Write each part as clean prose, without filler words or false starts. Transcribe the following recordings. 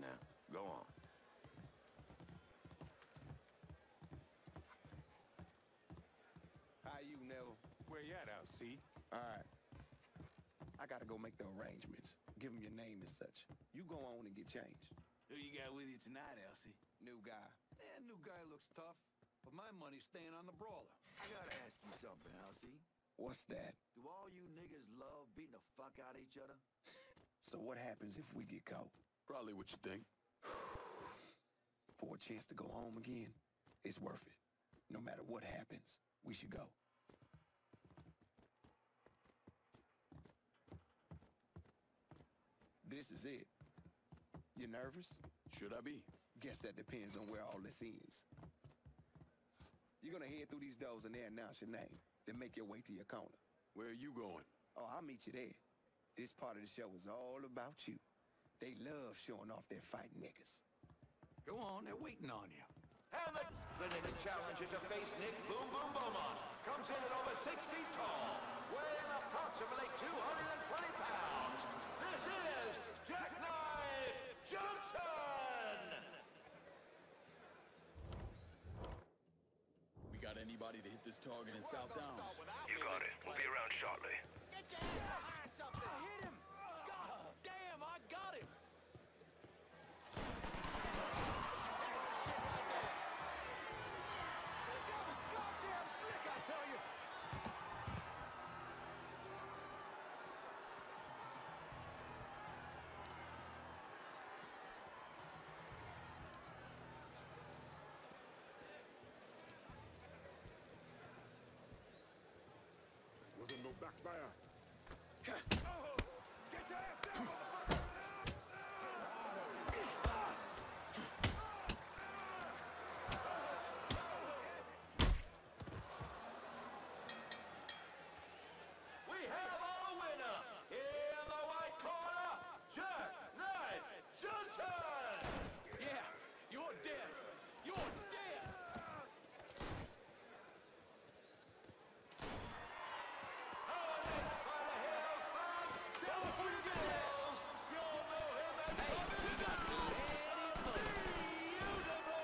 now. Go on. How you, Neville? Where you at, LC? All right. I gotta go make the arrangements. Give him your name and such. You go on and get changed. Who you got with you tonight, Elsie? New guy. Man, new guy looks tough, but my money's staying on the brawler. I gotta ask you something, Elsie. What's that? Do all you niggas love beating the fuck out of each other? So what happens if we get caught? Probably what you think. For a chance to go home again, it's worth it. No matter what happens, we should go. This is it. You nervous? Should I be? Guess that depends on where all this ends. You're gonna head through these doors and they announce your name. Then make your way to your corner. Where are you going? Oh, I'll meet you there. This part of the show is all about you. They love showing off their fighting niggas. Go on, they're waiting on you. And the next challenger to face Nick Boom Boom Beaumont comes in at over 6 feet tall, weighing approximately 220 pounds. This is Jackknife Johnson! We got anybody to hit this target in South Downs? You got it. We'll be around shortly. Get your ass behind something! Hit him! God damn, I got him! Goddamn slick, I tell you! Wasn't no backfire. Get your ass down, motherfucker! We have our winner in the white corner, Jackknife Johnson! Yeah, you're dead! You're dead! Our next fighter hails from Delaware Hills. You'll know him as We got to let it go! Beautiful!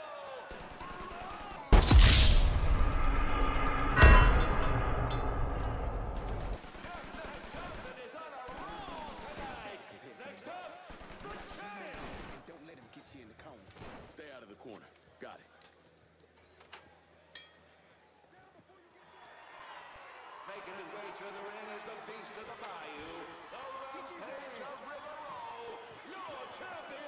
Jackknife Johnson is on a roll tonight. Next up, the champ. And don't let him get you in the corner. Stay out of the corner. Got it. Making his way to the ring is the beast of the bayou, the rampage of River Row, your champion.